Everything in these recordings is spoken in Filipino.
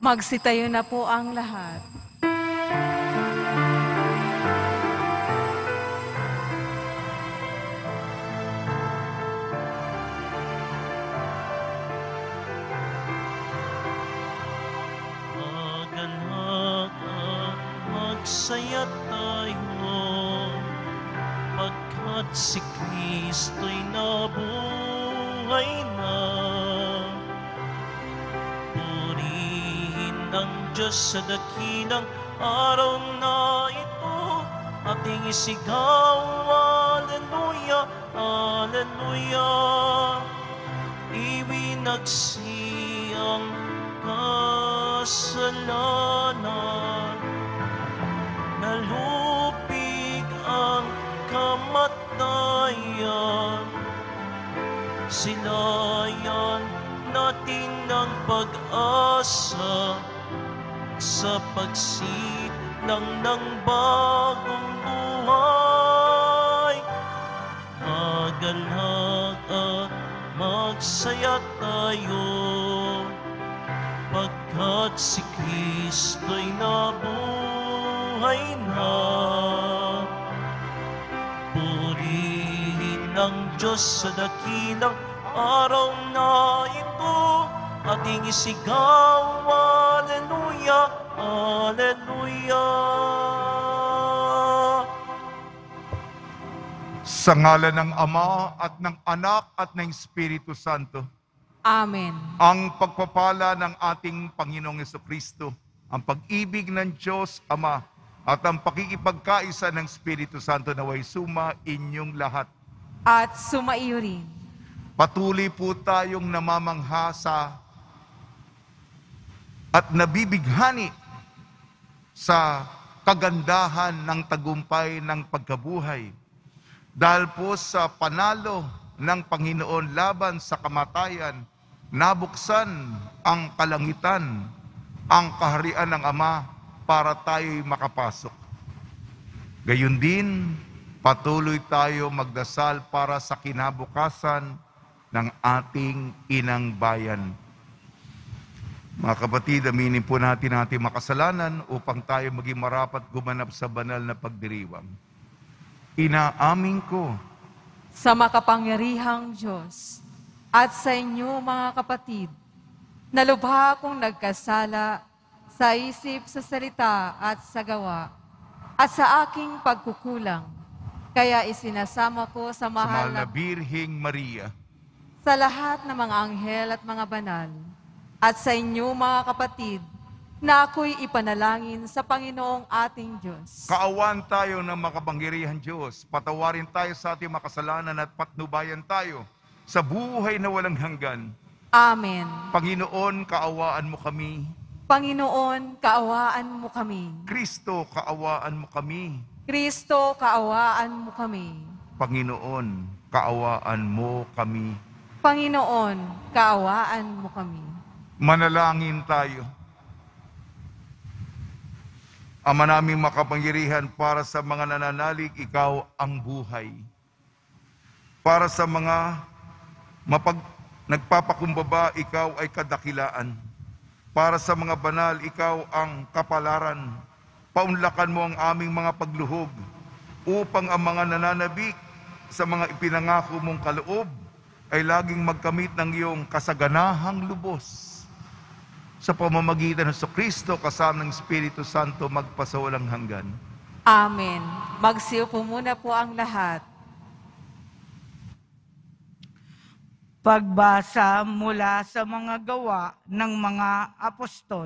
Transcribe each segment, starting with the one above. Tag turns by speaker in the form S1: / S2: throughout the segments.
S1: Magsitayo na po ang lahat.
S2: Magalak at magsaya tayo, pagkat si Kristo'y nabuhay na. Purihin ang Diyos sa dakilang araw na ito, ating isigaw, Alleluia, Alleluia. Iwinagsi ang kasalanan, nalupig ang kamatayan. Silayan natin ng pag-asa sa pagsilang ng bagong buhay. Magalak at magsaya tayo, pagkat si Kristo'y nabuhay na. Purihin ang Diyos sa dakilang araw na ito, ating isigaw, Alleluia, Alleluia.
S3: Sa ngalan ng Ama at ng Anak at ng Espiritu Santo.
S1: Amen.
S3: Ang pagpapala ng ating Panginoong Jesucristo, ang pag-ibig ng Diyos Ama, at ang pakikipagkaisa ng Espiritu Santo naway suma inyong lahat.
S1: At sumaiyo rin.
S3: Patuloy po tayong namamangha sa at nabibighani sa kagandahan ng tagumpay ng pagkabuhay. Dahil po sa panalo ng Panginoon laban sa kamatayan, nabuksan ang kalangitan, ang kaharian ng Ama para tayo'y makapasok. Gayon din, patuloy tayo magdasal para sa kinabukasan ng ating inang bayan. Mga kapatid, aminin po natin ang ating makasalanan upang tayo maging marapat gumanap sa banal na pagdiriwang. Inaamin ko
S1: Sa makapangyarihang Diyos at sa inyo mga kapatid, na lubha akong nagkasala sa isip, sa salita at sa gawa, at sa aking pagkukulang. Kaya isinasama ko sa mahal na
S3: Birheng Maria,
S1: sa lahat ng mga anghel at mga banal, at sa inyo mga kapatid, na ako'y ipanalangin sa Panginoong ating Diyos.
S3: kaawaan tayo ng makapangyarihan Diyos, patawarin tayo sa ating makasalanan at patnubayan tayo sa buhay na walang hanggan.
S1: Amen.
S3: Panginoon, kaawaan mo kami.
S1: Panginoon, kaawaan mo kami.
S3: Kristo, kaawaan mo kami.
S1: Kristo, kaawaan mo kami.
S3: Panginoon, kaawaan mo kami.
S1: Panginoon, kaawaan mo kami.
S3: Manalangin tayo. Ama naming makapangyarihan, para sa mga nananalig, ikaw ang buhay. Para sa mga nagpapakumbaba, ikaw ay kadakilaan. Para sa mga banal, ikaw ang kapalaran. Paunlakan mo ang aming mga pagluhog upang ang mga nananabik sa mga ipinangako mong kaloob ay laging magkamit ng iyong kasaganahang lubos. Sa pamamagitan ng Kristo kasama ng Espiritu Santo magpasawalang hanggan.
S1: Amen. Magsiupo muna po ang lahat.
S4: Pagbasa mula sa mga gawa ng mga apostol.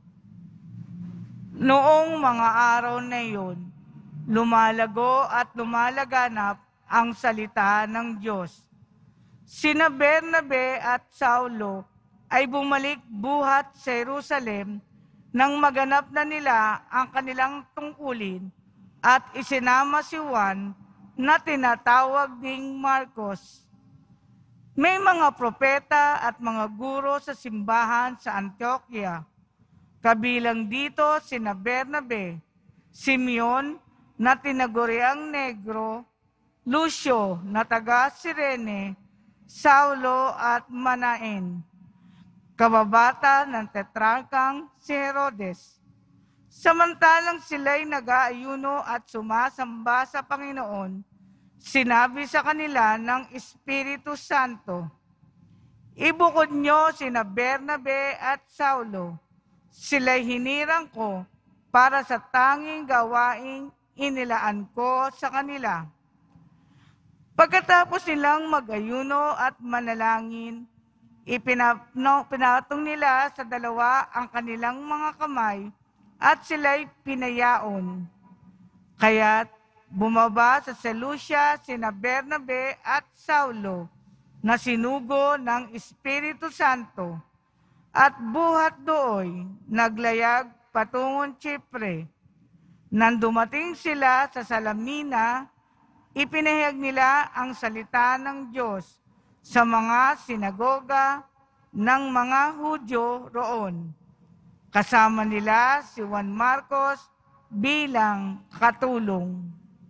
S4: Noong mga araw na iyon, lumalago at lumalaganap ang salita ng Diyos. Sina Bernabe at Saulo ay bumalik buhat sa Jerusalem nang maganap na nila ang kanilang tungkulin at isinama si Juan na tinatawag ding Marcos. May mga propeta at mga guro sa simbahan sa Antioquia. Kabilang dito sina Bernabe, Simeon na tinaguriang Negro, Lucio na taga Cirene, Saulo at Manaen. kababata ng tetrarkang si Herodes. Samantalang sila'y nag-aayuno at sumasamba sa Panginoon, sinabi sa kanila ng Espiritu Santo, "Ibukod niyo sina Bernabe at Saulo. Sila'y hinirang ko para sa tanging gawaing inilaan ko sa kanila." Pagkatapos nilang mag-ayuno at manalangin, pinatong nila sa dalawa ang kanilang mga kamay at sila'y pinayaon. Kaya't bumaba sa Seleucia sina Bernabe at Saulo na sinugo ng Espiritu Santo at buhat dooy naglayag patungong Chipre. Nang dumating sila sa Salamina, ipinahayag nila ang salita ng Diyos sa mga sinagoga ng mga Hudyo roon. Kasama nila si Juan Marcos bilang katulong.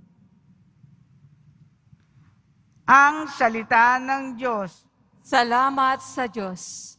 S4: Ang salita ng Diyos.
S1: Salamat sa Diyos.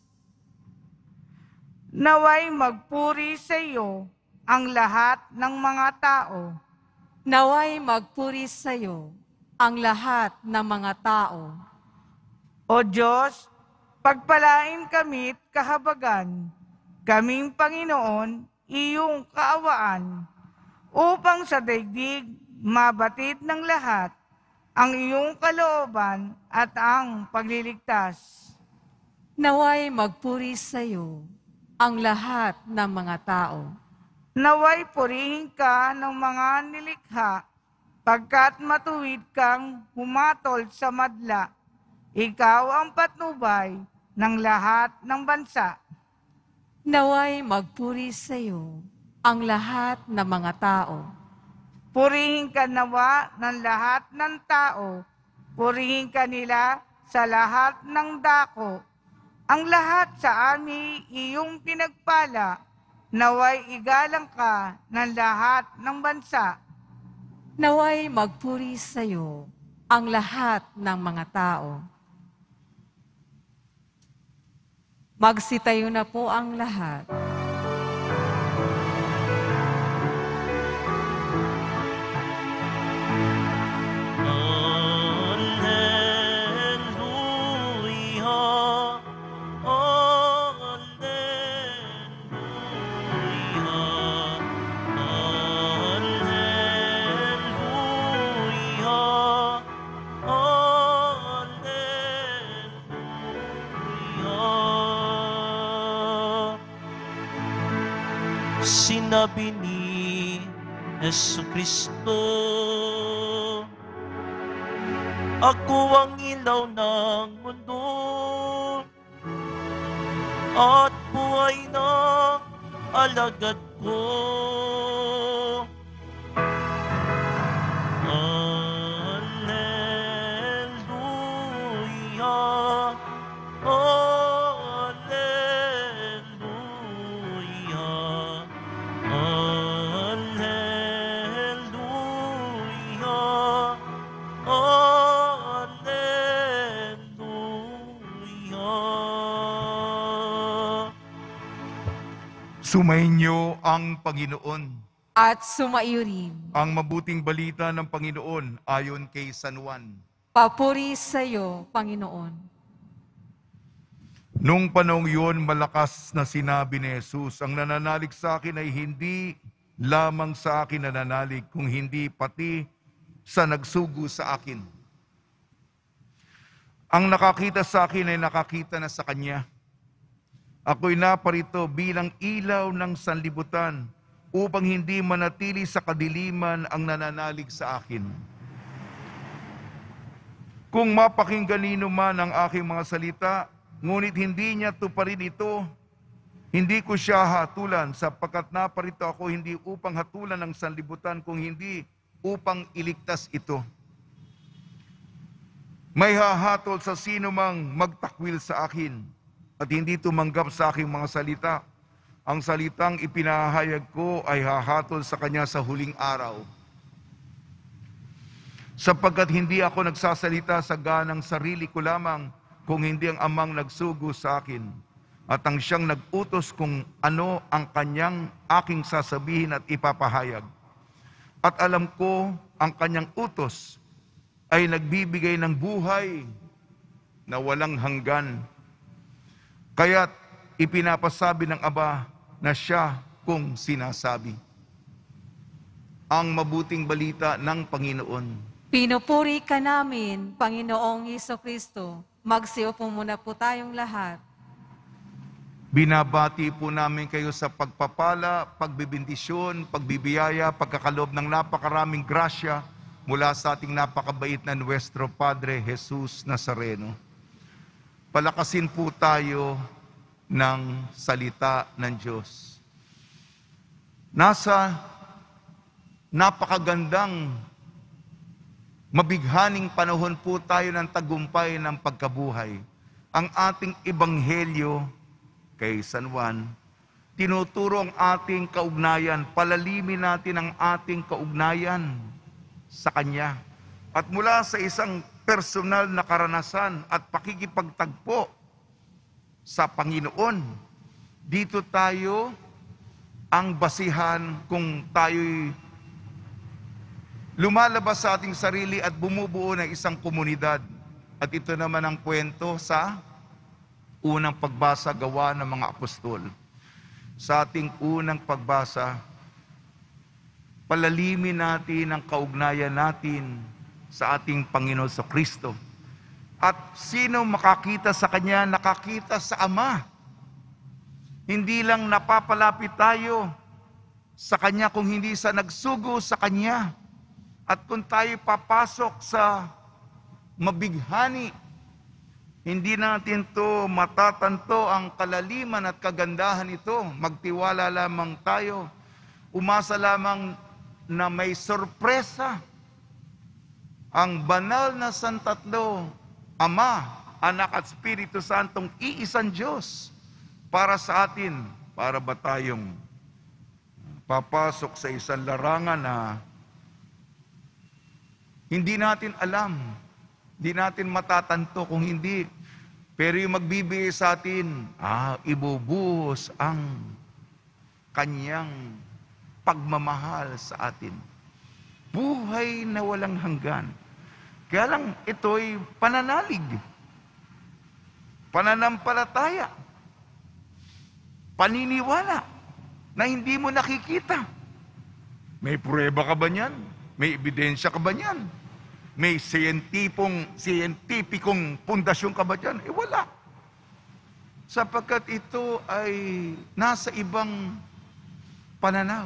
S4: Naway magpuri sa iyo ang lahat ng mga tao.
S1: Naway magpuri sa iyo ang lahat ng mga tao.
S4: O Diyos, pagpalain kami't kahabagan, kaming Panginoon, iyong kaawaan, upang sa daigdig mabatid ng lahat ang iyong kalooban at ang pagliligtas.
S1: Naway magpuri sa iyo ang lahat ng mga tao.
S4: Naway purihin ka ng mga nilikha, pagkat matuwid kang humatol sa madla. Ikaw ang patnubay ng lahat ng bansa.
S1: Naway magpuri sa iyo ang lahat ng mga tao.
S4: Purihin ka nawa ng lahat ng tao. Purihin ka nila sa lahat ng dako. Ang lahat sa amin iyong pinagpala. Naway igalang ka ng lahat ng bansa.
S1: Naway magpuri sa iyo ang lahat ng mga tao. Magsitayo na po ang lahat.
S2: Sinabi ni Jesucristo, "Ako ang ilaw ng mundo, at buhay ng alagad ko." Alleluia,
S3: Sumainyo ang Panginoon.
S1: At sumaiyo rin.
S3: Ang mabuting balita ng Panginoon ayon kay San Juan.
S1: Papuri sa iyo, Panginoon.
S3: Nung panahong yun, malakas na sinabi ni Jesus, "Ang nananalig sa akin ay hindi lamang sa akin nananalig, kung hindi pati sa nagsugo sa akin. Ang nakakita sa akin ay nakakita na sa Kanya. Ako'y naparito bilang ilaw ng sanlibutan upang hindi manatili sa kadiliman ang nananalig sa akin. Kung mapakinggan nino man ang aking mga salita, ngunit hindi niya tuparin ito, hindi ko siya hatulan, sapagkat naparito ako hindi upang hatulan ng sanlibutan, kung hindi upang iligtas ito. May hahatol sa sino mang magtakwil sa akin at hindi tumanggap sa aking mga salita. Ang salitang ipinahayag ko ay hahatol sa kanya sa huling araw. Sapagkat hindi ako nagsasalita sa ganang sarili ko lamang, kung hindi ang Amang nagsugo sa akin. at ang siyang nag-utos kung ano ang kanyang aking sasabihin at ipapahayag. At alam ko ang kanyang utos ay nagbibigay ng buhay na walang hanggan. Kaya't ipinapasabi ng Ama na siya kung sinasabi. Ang mabuting balita ng Panginoon.
S1: Pinupuri ka namin, Panginoong Hesukristo. Magsiupo muna po tayong lahat.
S3: Binabati po namin kayo sa pagpapala, pagbibindisyon, pagbibiyaya, pagkakalob ng napakaraming grasya mula sa ating napakabait na Nuestro Padre Jesus Nazareno. Palakasin po tayo ng salita ng Diyos. Nasa napakagandang, mabighaning panahon po tayo ng tagumpay ng pagkabuhay. Ang ating ebanghelyo kay San Juan, tinuturo ang ating kaugnayan, palalimin natin ang ating kaugnayan sa Kanya. At mula sa isang personal na karanasan at pakikipagtagpo sa Panginoon, dito tayo ang basihan kung tayo'y lumalabas sa ating sarili at bumubuo ng isang komunidad. At ito naman ang kwento sa unang pagbasa, Gawa ng mga Apostol. Sa ating unang pagbasa, palalimin natin ang kaugnayan natin sa ating Panginoon sa Kristo. At sino makakita sa Kanya, nakakita sa Ama. Hindi lang napapalapit tayo sa Kanya kung hindi sa nagsugo sa Kanya. At kung tayo papasok sa mabighani, hindi natin to matatanto ang kalaliman at kagandahan nito. Magtiwala lamang tayo. Umasa lamang na may sorpresa. Ang banal na Santatlo, Ama, Anak at Espiritu Santong iisang Diyos para sa atin. Para ba tayong papasok sa isang larangan na hindi natin alam, hindi natin matatanto kung hindi. Pero yung magbibigay sa atin, ibubuhos ang Kanyang pagmamahal sa atin. Buhay na walang hanggan. Kaya lang ito'y pananalig. Pananampalataya. Paniniwala na hindi mo nakikita. May prueba ka ba niyan? May ebidensya ka ba niyan? May siyentipikong pundasyon ka ba dyan? Wala. Sapagkat ito ay nasa ibang pananaw.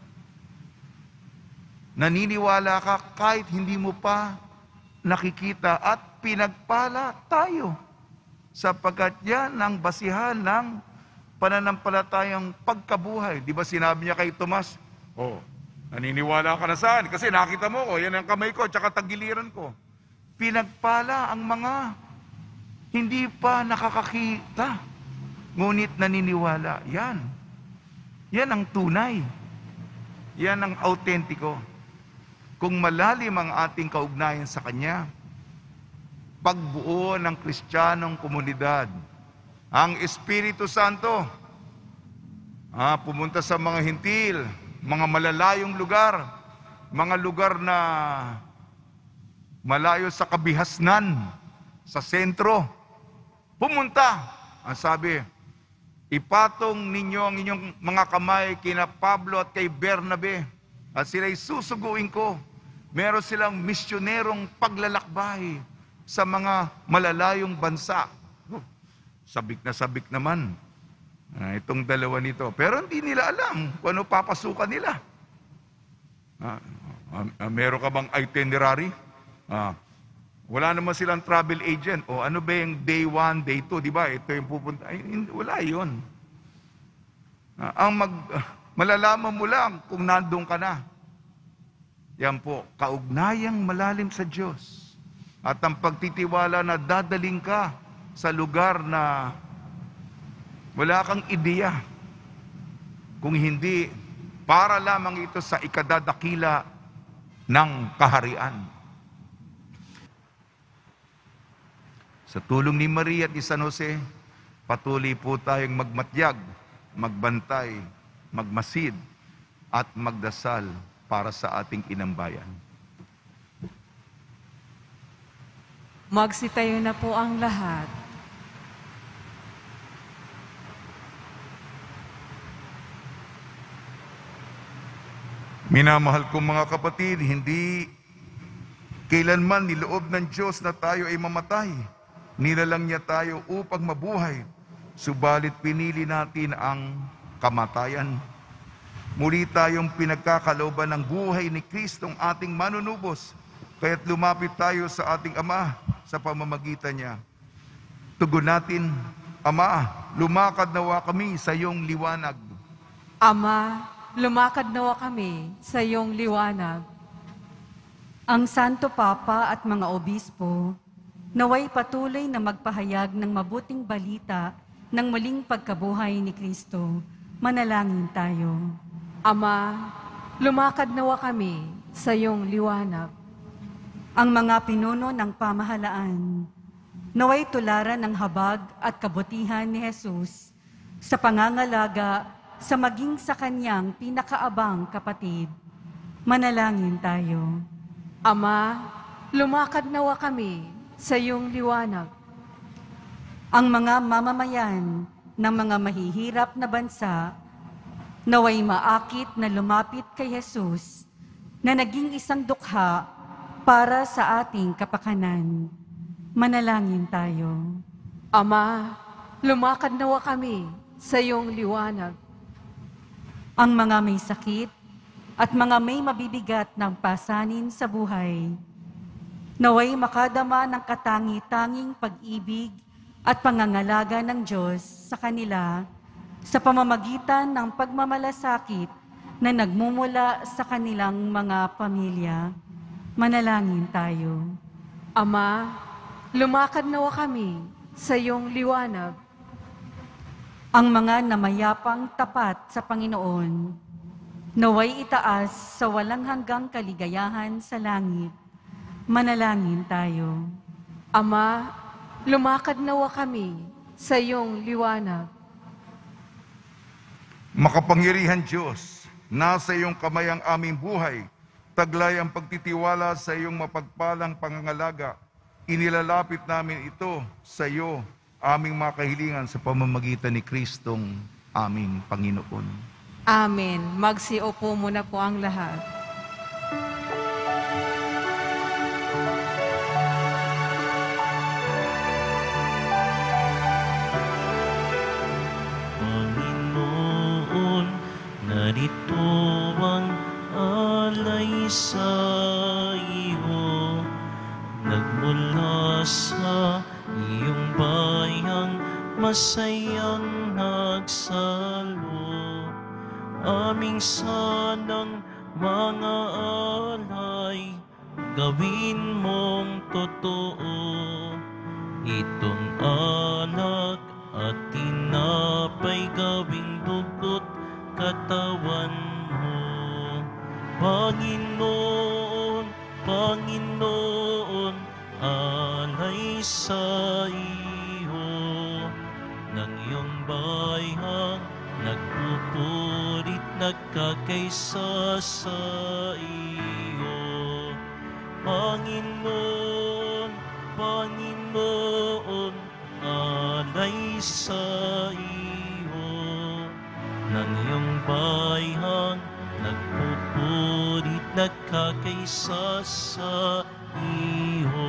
S3: Naniniwala ka kahit hindi mo pa nakikita at pinagpala tayo. Sapagkat yan ang basihan ng pananampalatayang pagkabuhay. Di ba sinabi niya kay Tomas, naniniwala ka na saan? Kasi nakita mo ko, yan ang kamay ko, tsaka tagiliran ko. Pinagpala ang mga hindi pa nakakakita, ngunit naniniwala. Yan. Yan ang tunay. Yan ang autentiko. Kung malalim ang ating kaugnayan sa Kanya, pagbuo ng Kristiyanong komunidad, ang Espiritu Santo, pumunta sa mga hintil, mga malalayong lugar, mga lugar na malayo sa kabihasnan, sa sentro. Pumunta. Ang sabi, ipatong ninyo ang inyong mga kamay kina Pablo at kay Bernabe at sila'y susuguin ko. Meron silang misyonerong paglalakbay sa mga malalayong bansa. Sabik na sabik naman. Itong dalawa nito. Pero hindi nila alam kung ano papasukan nila. Meron ka bang itinerary? Wala naman silang travel agent. O ano ba yung day 1, day 2, di ba? Ito yung pupunta. Wala yun. Malalaman mo lang kung nandun ka na. Yan po, kaugnayang malalim sa Diyos. At ang pagtitiwala na dadaling ka sa lugar na wala kang ideya. Kung hindi, para lamang ito sa ikadadakila ng kaharian. Sa tulong ni Maria at ni San Jose, patuloy po tayong magmatyag, magbantay, magmasid, at magdasal para sa ating inambayan.
S1: Magsitayo na po ang lahat.
S3: Minamahal kong mga kapatid, hindi kailanman niloob ng Diyos na tayo ay mamatay. Nilalang niya tayo upang mabuhay. Subalit pinili natin ang kamatayan. Muli tayong pinagkakalooban ng buhay ni Kristong ating manunubos. Kaya't lumapit tayo sa ating Ama sa pamamagitan niya. Tugon natin, Ama, lumakad nawa kami sa iyong liwanag.
S1: Ama, lumakad nawa kami sa iyong liwanag.
S5: Ang Santo Papa at mga obispo, naway patuloy na magpahayag ng mabuting balita ng muling pagkabuhay ni Kristo. Manalangin tayo.
S1: Ama, lumakad nawa kami sa iyong liwanag.
S5: Ang mga pinuno ng pamahalaan, naway tularan ng habag at kabutihan ni Jesus sa pangangalaga sa maging sa kanyang pinakaabang kapatid. Manalangin tayo.
S1: Ama, lumakad nawa kami sa iyong liwanag.
S5: Ang mga mamamayan ng mga mahihirap na bansa, naway maakit na lumapit kay Jesus na naging isang dukha para sa ating kapakanan. Manalangin tayo.
S1: Ama, lumakad nawa kami sa iyong liwanag.
S5: Ang mga may sakit at mga may mabibigat ng pasanin sa buhay, naway makadama ng katangi-tanging pag-ibig at pangangalaga ng Diyos sa kanila sa pamamagitan ng pagmamalasakit na nagmumula sa kanilang mga pamilya. Manalangin tayo.
S1: Ama, lumakad nawa kami sa iyong liwanag.
S5: Ang mga namayapang tapat sa Panginoon, naway itaas sa walang hanggang kaligayahan sa langit. Manalangin tayo.
S1: Ama, lumakad nawa kami sa iyong liwanag.
S3: Makapangyarihan Diyos, nasa iyong kamay ang aming buhay. Taglay ang pagtitiwala sa iyong mapagpalang pangangalaga. Inilalapit namin ito sa iyo, aming mga kahilingan sa pamamagitan ni Kristong aming Panginoon.
S1: Amen. Magsiupo muna po ang lahat.
S2: Panginoon, narito ang alay sa iyo, nagmula sa iyong bayang masayang nagsalo. Aming sanang mga alay, gawin mong totoo. Itong alak at tinapay gawing dugo't katawan mo. Panginoon, Panginoon, alay sa iyo ng iyong bayang nagpupurit, nagkakaisa sa iyo. Panginoon, Panginoon, alay sa iyo ng iyong bayang nagpupurit, nagkakaisa sa iyo.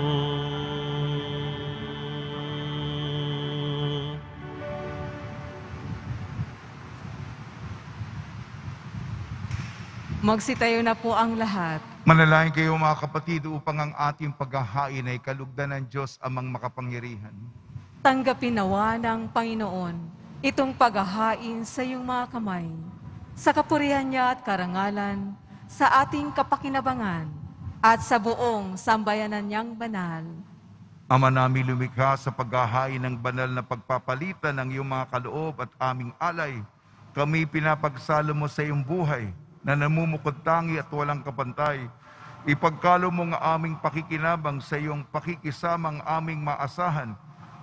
S1: Magsitayo na po ang lahat.
S3: Manalangin kayo mga kapatid upang ang ating paghahain ay kalugdan ng Diyos amang makapangyarihan.
S1: Tanggapin nawa ng Panginoon itong paghahain sa iyong mga kamay, sa kapurihan niya at karangalan, sa ating kapakinabangan, at sa buong sambayanan niyang banal.
S3: Ama namin lumikha sa paghahain ng banal na pagpapalitan ng iyong mga kaloob at aming alay, kami pinapagsalo mo sa iyong buhay na namumukod-tangi at walang kapantay. Ipagkalo mo nga aming pakikinabang sa iyong pakikisamang aming maasahan.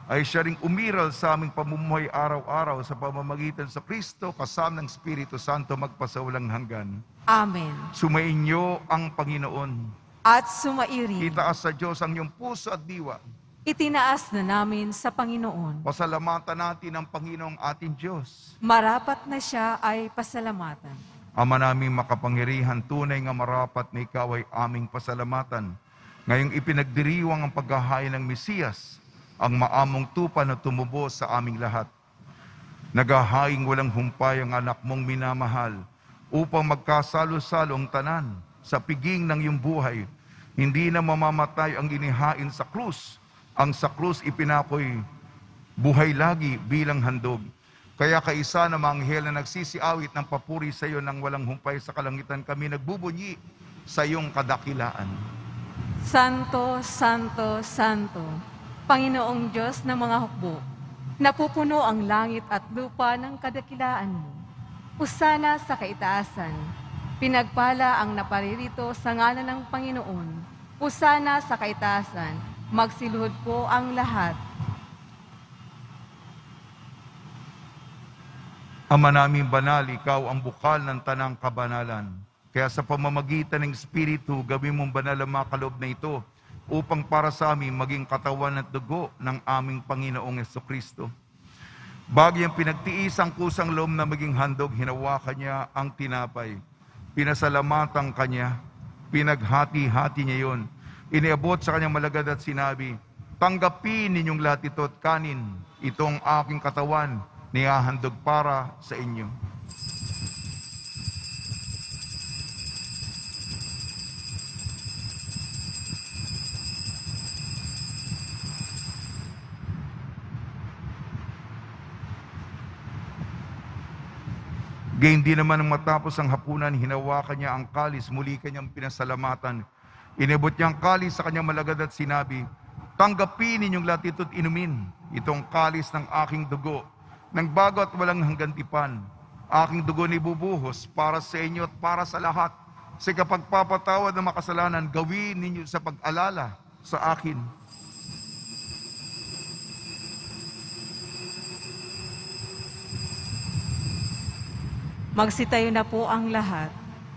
S3: ay siya ring umiral sa aming pamumuhay araw-araw sa pamamagitan sa Kristo kasama ng Espiritu Santo magpasawalang hanggan.
S1: Amen.
S3: Sumainyo ang Panginoon.
S1: At sumairi,
S3: Itaas sa Diyos ang iyong puso at diwa.
S1: itinaas na namin sa Panginoon.
S3: Pasalamatan natin ang Panginoong ating Diyos.
S1: Marapat na siya ay pasalamatan.
S3: Ama naming makapangyarihan, tunay nga marapat na ikaw ay aming pasalamatan. Ngayong ipinagdiriwang ang paghahain ng Mesiyas, ang maamong tupa na tumubo sa aming lahat. Naghahaing walang humpay ang anak mong minamahal upang magkasalo-salo ang tanan sa piging ng iyong buhay. Hindi na mamamatay ang inihain sa krus. Ang sa krus ipinakoy buhay lagi bilang handog. Kaya kaisa na mga anghel na nagsisiawit ng papuri sa iyo nang walang humpay sa kalangitan, kami nagbubunyi sa iyong kadakilaan.
S1: Santo, Santo, Santo, Panginoong Diyos ng mga hukbo, napupuno ang langit at lupa ng kadakilaan mo. Usana sa kaitaasan, pinagpala ang naparirito sa ngalan ng Panginoon. Usana sa kaitaasan, magsiluhod po ang lahat.
S3: Ama namin banal, ikaw ang bukal ng tanang kabanalan. Kaya sa pamamagitan ng Espiritu, gawin mong banal ang mga kaloob na ito upang para sa amin maging katawan at dugo ng aming Panginoong Jesucristo. Bagay ang pinagtiis ang kusang loob na maging handog, hinawakan niya ang tinapay. Pinasalamatan kanya, pinaghati-hati niya yon. Iniabot sa kanyang malagad at sinabi, tanggapin ninyong lahat ito at kanin, itong aking katawan, nihahandog para sa inyo. Gayun din naman nang matapos ang hapunan, hinawakan niya ang kalis, muli kanyang pinasalamatan. Inabot niya ang kalis sa kanyang malagad at sinabi, tanggapin ninyong lahat ito't inumin, itong kalis ng aking dugo, ng bago at walang hanggantipan. Aking dugo ni bubuhos para sa inyo at para sa lahat. Sa kapagpapatawad ng makasalanan, gawin ninyo sa pag-alala sa akin.
S1: Magsitayo na po ang lahat.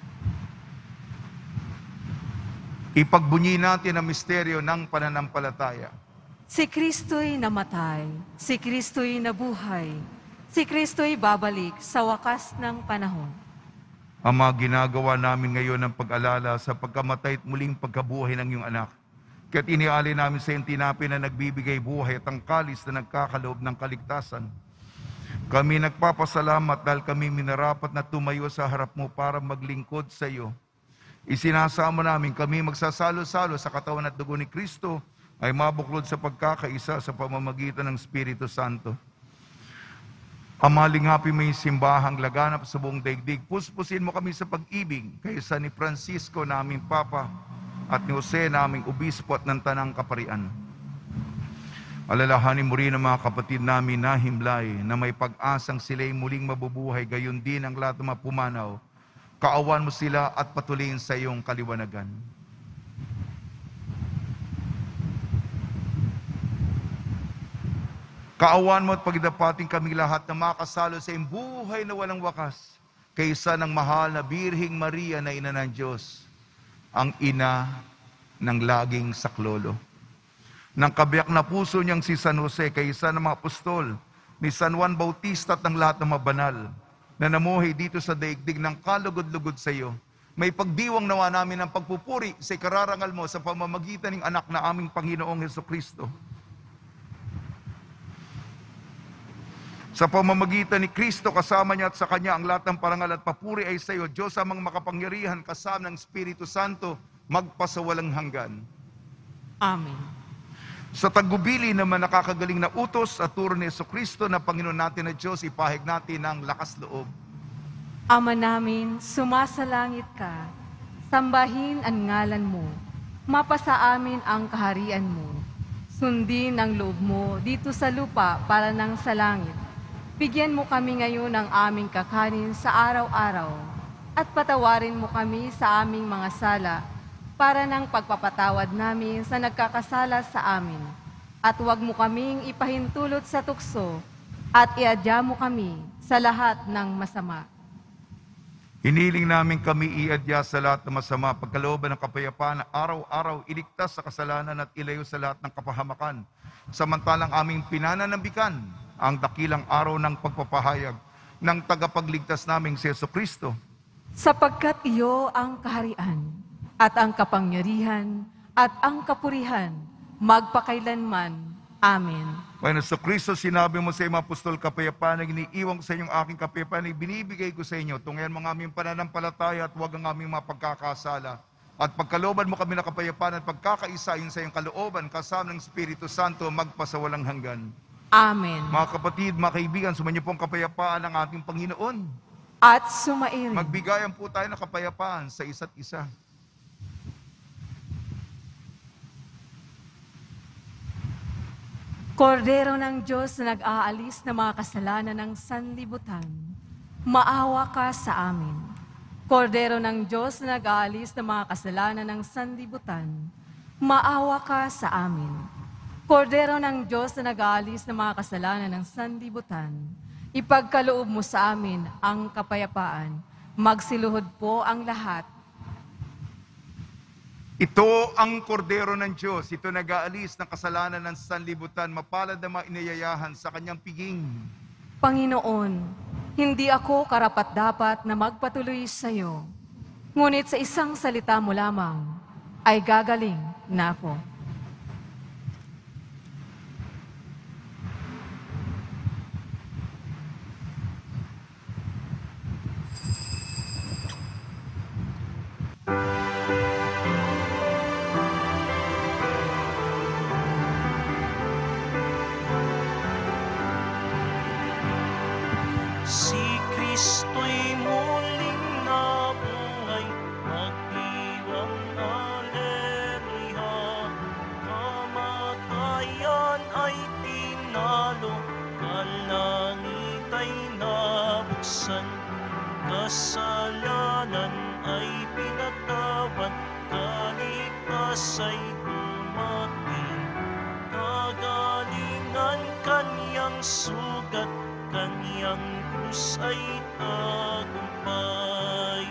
S3: Ipagbunyi natin ang misteryo ng pananampalataya.
S1: Si Kristo'y namatay, si Kristo'y nabuhay, si Kristo'y babalik sa wakas ng panahon.
S3: Ama, ginagawa namin ngayon ang pag-alala sa pagkamatay at muling pagkabuhay ng iyong anak. Kaya't inialay namin sa iyong tinapay na nagbibigay buhay at ang kalis na nagkakaloob ng kaligtasan. Kami nagpapasalamat dahil kami minarapat na tumayo sa harap mo para maglingkod sa iyo. Isinasama namin kami magsasalo-salo sa katawan at dugo ni Kristo ay mabuklod sa pagkakaisa sa pamamagitan ng Espiritu Santo. Ama, lingapin mo yung simbahang laganap sa buong daigdig. Puspusin mo kami sa pag-ibig kaysa ni Francisco naming Papa at ni Jose naming Obispo at ng Tanang Kaparian. Alalahanin mo rin ang mga kapatid namin na himlay na may pag-asang sila'y muling mabubuhay, gayon din ang lahat ng mga pumanaw. Kaawan mo sila at patuloyin sa iyong kaliwanagan. Kaawan mo at pagdapating kami lahat na makasalo sa iyong buhay na walang wakas, kaysa ng mahal na Birhing Maria na ina ng Diyos, ang ina ng laging saklolo. Ng kabiyak na puso niyang si San Jose, kaysa ng mga apostol, ni San Juan Bautista at ng lahat ng mga banal, na namuhay dito sa daigdig ng kalugod-lugod sa iyo. May pagdiwang nawa namin ng pagpupuri sa ikararangal mo sa pamamagitan ng anak na aming Panginoong Jesucristo. Sa pamamagitan ni Kristo, kasama niya at sa Kanya ang lahat ng parangal at papuri ay sa iyo, Diyos amang makapangyarihan, kasama ng Espiritu Santo, magpasawalang hanggan.
S1: Amen.
S3: Sa tagubili naman nakakagaling na utos at turo ni Jesucristo na Panginoon natin na Diyos, ipahig natin ang lakas loob.
S1: Ama namin, sumasalangit ka, sambahin ang ngalan mo, mapasa amin ang kaharian mo, sundin ang loob mo dito sa lupa para nang sa langit. Bigyan mo kami ngayon ng aming kakanin sa araw-araw, at patawarin mo kami sa aming mga sala, para ng pagpapatawad namin sa nagkakasala sa amin. at huwag mo kaming ipahintulot sa tukso, at iadya mo kami sa lahat ng masama.
S3: Hiniling namin kami iadya sa lahat ng masama, pagkalooban ng kapayapaan na araw-araw iligtas sa kasalanan at ilayo sa lahat ng kapahamakan. Samantalang aming pinananambikan ang dakilang araw ng pagpapahayag ng tagapagligtas naming si Jesucristo.
S1: Sapagkat iyo ang kaharian, at ang kapangyarihan, at ang kapurihan, magpakailanman. Amen.
S3: Panginoon Jesucristo, sinabi mo sa mga apostol, kapayapaan na iniiwan ko sa inyong aking kapayapaan ay binibigay ko sa inyo. Tungayan mga aming pananampalataya at huwag ang aming mga pagkakasala. At pagkalooban mo kami na kapayapaan at pagkakaisayin sa iyong kalooban, kasama ng Espiritu Santo, magpasawalang hanggan.
S1: Amen.
S3: Mga kapatid, mga kaibigan, sumainyo pong kapayapaan ng ating Panginoon.
S1: At sumairin.
S3: Magbigayan po tayo ng kapayapaan sa isa't isa.
S1: Kordero ng Diyos na nag-aalis ng mga kasalanan ng sanlibutan, maawa ka sa amin. Kordero ng Diyos na nag-aalis ng mga kasalanan ng sanlibutan, maawa ka sa amin. Kordero ng Diyos na nag-aalis ng mga kasalanan ng sanlibutan, ipagkaloob mo sa amin ang kapayapaan. Magsiluhod po ang lahat.
S3: Ito ang kordero ng Diyos. Ito nag-aalis ng kasalanan ng sanlibutan. Mapalad na mainayayahan sa kanyang piging.
S1: Panginoon, hindi ako karapat-dapat na magpatuloy sa iyo. Ngunit sa isang salita mo lamang, ay gagaling na ako.
S2: Si Kristo'y muling nabuhay, magdiwang aleluya. Kamatayan ay tinalo, kalangit ay nabuksan. Kasalanan ay pinatawad, kaligtas ay dumating. Kagalingan kanyang sugat, kanyang krus ay tagumpay.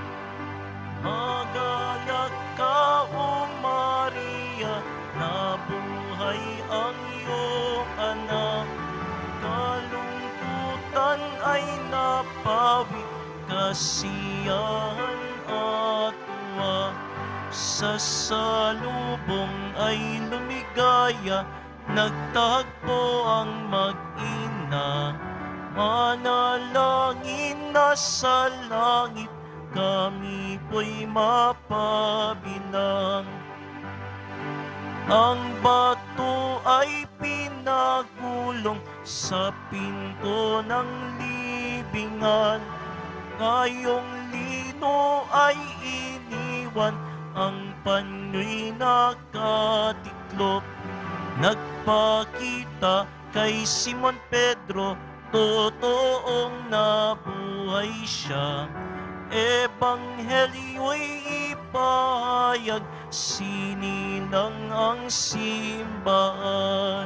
S2: Magalak ka, O Maria, nabuhay ang iyong anak. Kalungkutan ay napawi, kasiyahan at tuwa. Sa salubong ay lumigaya, nagtagpo ang mag-ina. Manalangin na sa langit, kami po'y mapabilang. Ang bato ay pinagulong sa pinto ng libingan. Ngayong lino ay iniwan, ang panyo'y nakatiklop. Nagpakita kay Simon Pedro, totoong nabuhay siya. Ebanghelyo'y ipahayag, sinilang ang simbahan.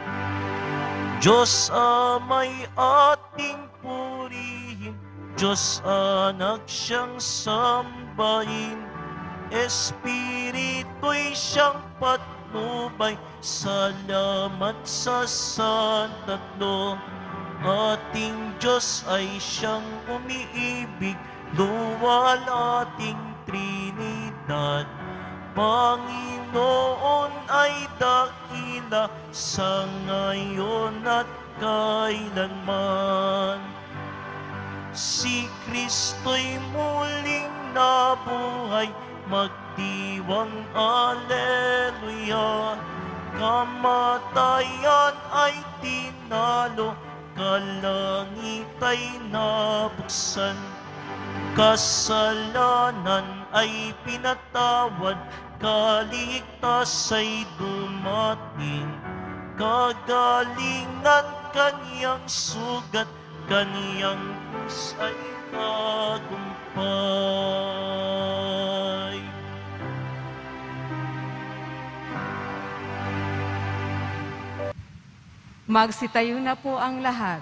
S2: Diyos Ama'y ating purihin, Diyos Anak siyang sambahin. Espiritu'y siyang patnubay, salamat sa Santatlo. Ating Diyos ay siyang umiibig, luwal ating Trinidad. Panginoon ay dakila sa ngayon at kailanman. Si Kristo'y muling nabuhay, magdiwang aleluya. Kamatayan ay tinalo, kalangit ay nabuksan. Kasalanan ay pinatawad, kaligtas ay dumating. Kagalingan kanyang sugat, kanyang krus ay tagumpay.
S1: Magsitayo na po ang lahat.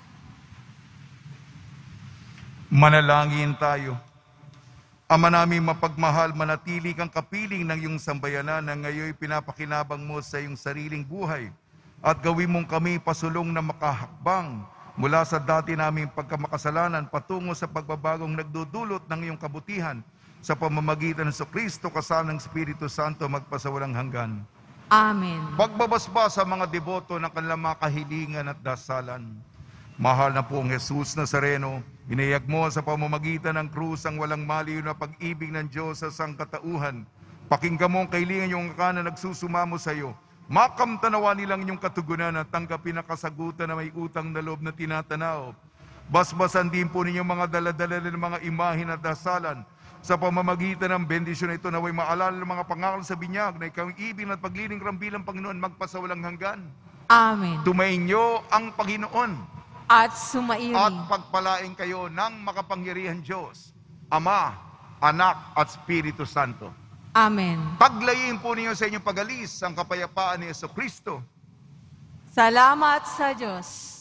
S3: Manalangin tayo. Ama naming mapagmahal, manatili kang kapiling ng iyong sambayanan na ngayon pinapakinabang mo sa iyong sariling buhay at gawin mong kami pasulong na makahakbang mula sa dati naming pagkamakasalanan patungo sa pagbabagong nagdudulot ng iyong kabutihan sa pamamagitan ng Kristo kasama ng Espiritu Santo magpasawalang hanggan.
S1: Amen.
S3: Pagbabasba sa mga deboto ng kanilang mga kahilingan at dasalan. Mahal na pong Jesus Nazareno, inayag mo sa pamamagitan ng krus ang walang maliw na pag-ibig ng Diyos sa sangkatauhan. Pakinggan mo ang kailingan yung kanan nagsusumamo sa iyo. Makamtanawa nilang inyong katugunan at tanggapin ang kasagutan na may utang na loob na tinatanaw. Basbasan din po ninyong mga daladala ng mga imahin at dasalan. Sa pamamagitan ng bendisyon ito naway maalala ng mga pangakal sa binyag na ikaw ibig at paglilingram bilang Panginoon magpasawalang hanggan.
S1: Amen.
S3: Tumainyo ang Panginoon
S1: At sumairi.
S3: at pagpalain kayo ng makapangyarihan Diyos, Ama, Anak at Espiritu Santo.
S1: Amen.
S3: Paglayin po ninyo sa inyong pag-alis ang kapayapaan ni Jesucristo.
S1: Salamat sa Diyos.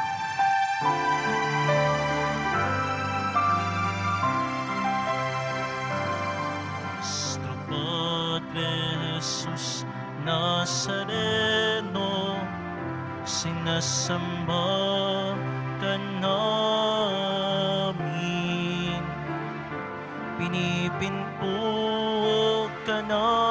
S2: Nuestro Padre Jesus Nazareno, sinasamba ka namin, pinipinto ka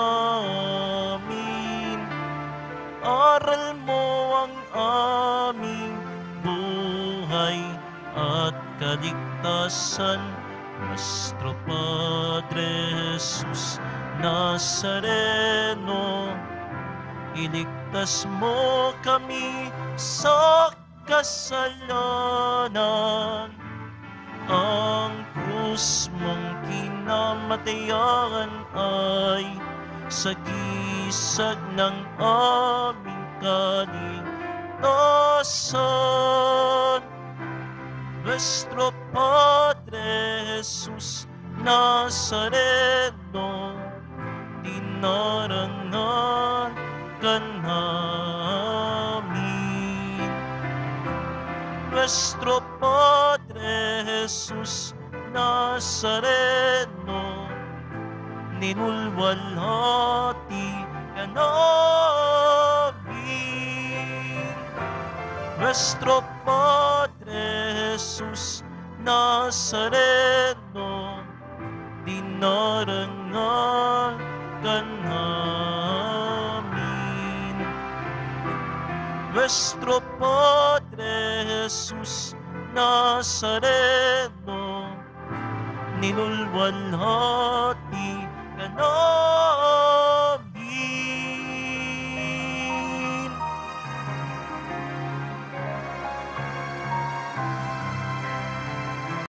S2: namin, aral mo ang aming buhay at kaligtasan. Nuestro Padre Jesus Nazareno, iligtas mo kami sa kasalanan. Ang krus mong kinamatayan ay sagisag ng aming kaligtasan. Nuestro Padre Jesus Nazareno, dinarangan ka namin. Nuestro Padre Jesus Nazareno, ninulwalhati ka namin. Nuestro Padre Jesus Nazareno, dinarangan ka namin. Nuestro Padre Jesus Nazareno, ninulwalhati ka namin.